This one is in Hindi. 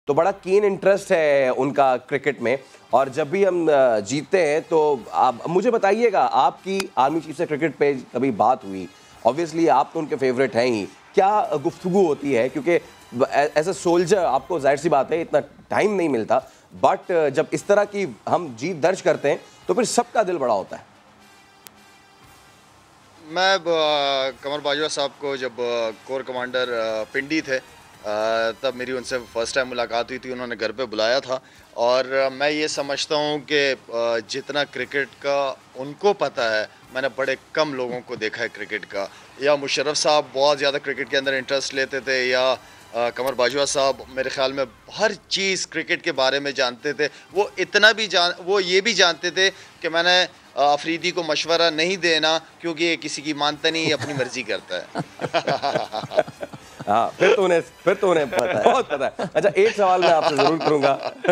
तो बड़ा कीन इंटरेस्ट है उनका क्रिकेट में, और जब भी हम जीतते हैं तो आप मुझे बताइएगा, आपकी आर्मी चीफ से क्रिकेट पे कभी बात हुई? ऑब्वियसली आप तो उनके फेवरेट हैं ही, क्या गुफ्तगू होती है? क्योंकि एज अ सोल्जर आपको जाहिर सी बात है इतना टाइम नहीं मिलता, बट जब इस तरह की हम जीत दर्ज करते हैं तो फिर सबका दिल बड़ा होता है। मैं कमर बाजवा साहब को जब कोर कमांडर पिंडी थे तब मेरी उनसे फ़र्स्ट टाइम मुलाकात हुई थी, उन्होंने घर पे बुलाया था। और मैं ये समझता हूँ कि जितना क्रिकेट का उनको पता है, मैंने बड़े कम लोगों को देखा है क्रिकेट का। या मुशर्रफ साहब बहुत ज़्यादा क्रिकेट के अंदर इंटरेस्ट लेते थे, या कमर बाजवा साहब मेरे ख़्याल में हर चीज़ क्रिकेट के बारे में जानते थे। वो ये भी जानते थे कि मैंने अफरीदी को मशवरा नहीं देना, क्योंकि ये किसी की मानता नहीं, अपनी मर्जी करता है। हाँ, फिर तो उन्हें पता है, बहुत पता है। अच्छा, एक सवाल मैं आपसे ज़रूर करूँगा।